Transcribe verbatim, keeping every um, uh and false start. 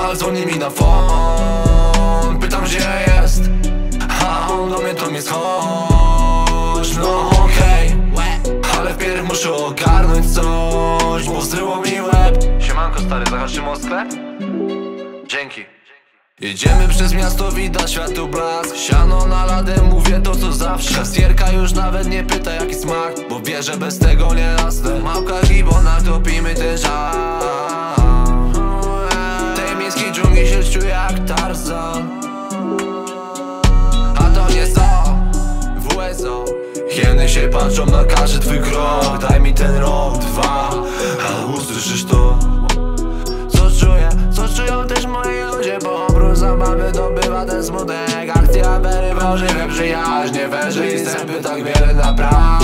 Kumpal dzwoni mi na phone, pytam gdzie jest, a on do mnie to mi schodź. No okej, okay. Ale wpierw muszę ogarnąć coś, bo zryło mi łeb. Siemanko stary, zahaczysz o sklep? Dzięki. Jedziemy przez miasto, widać światło blask. Siano na ladę, mówię to co zawsze. Kasjerka już nawet nie pyta jaki smak, bo wie, że bez tego nie lasnę. Małka gibona, topimy ten żar. Tej miejskiej dżungli się czuję jak Tarzan. A to nie są W S O. Hieny się patrzą na każdy twój krok. Daj mi ten rok, dwa, a usłyszysz to. Co czuję, co czują też moi ludzie, bo oprócz zabawy dobywa ten smutek. Akcja, afery, fałszywe przyjaźnie, węże i sępy, tak wiele naprawdę.